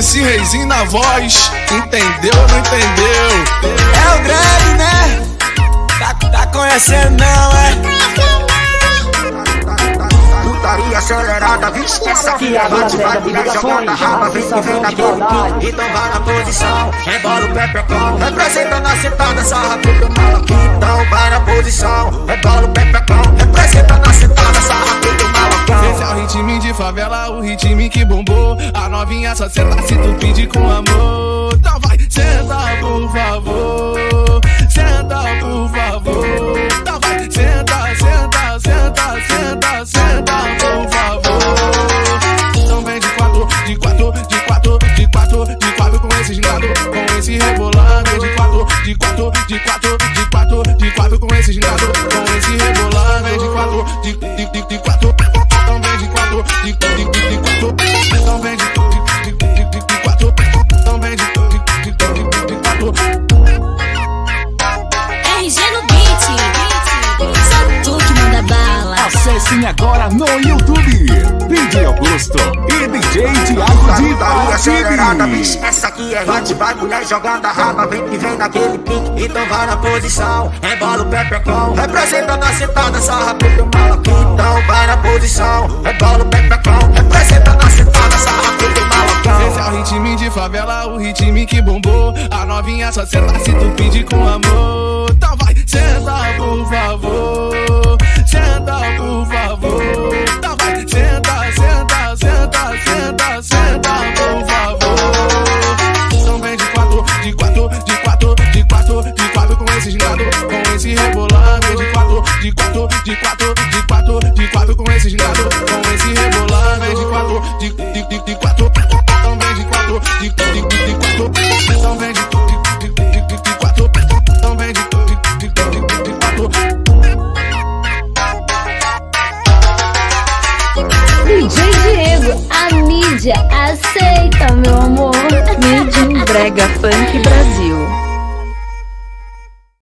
MC Reizinho na voz. Entendeu ou não entendeu? É o Greg, né? Tá conhecendo não, é? Putaria acelerada, vixe, essa aqui é a hot, vai virar jogando a raba, vem que vem naquele pique, então vai na posição, rebola o pé pra cão, representando a sentada, sarra pro malacão, então vai na posição, rebola o pé pra cão, representando a sentada, sarra pro malacão. Esse é o ritmo de favela, o ritmo que bombou, a novinha só senta se tu pedir com amor, então vai, senta por favor, senta por favor, então vai, senta, senta, senta, senta, senta por favor. Então vem de quatro, de quatro, de quatro, de quatro, de quatro com esse gingado, com esse rebolado. De quatro, de quatro, de quatro, de quatro, de quatro com esse gingado, com esse rebolado. Vem de quatro, de quatro. Então vem de quatro, de quatro. Então vem de quatro. Então vem de quatro. RG no beat, só tu que manda bala. Acessem agora no YouTube DJ Augusto e DJ Thiago de Putaria acelerada, bicho, Ipati. essa aqui é hot, vai mulher jogando a raba, vem que vem naquele pique, então vai na posição, rebola o pé pra cão, representando a sentada, sarra pro malacão, então vai na posição, rebola o pé pra cão, representando a sentada, sarra pro malacão. Esse é o ritmo de favela, o ritmo que bombou, a novinha só senta se tu pedir com amor. Então vai, senta por favor, senta por favor. Então vai, senta, senta, senta, senta, senta por favor. Então vem de quatro, de quatro, de quatro, de quatro, de quatro com esse gingado, com esse rebolado. De quatro, de quatro, de quatro, de quatro, de quatro com esse gingado, com esse rebolado. Vem de quatro, de quatro. Então vem de quatro, de quatro. Então vem de quatro. Então vem de quatro. DJ Diego, a mídia aceita, meu amor. Made in Brega Funk Brasil.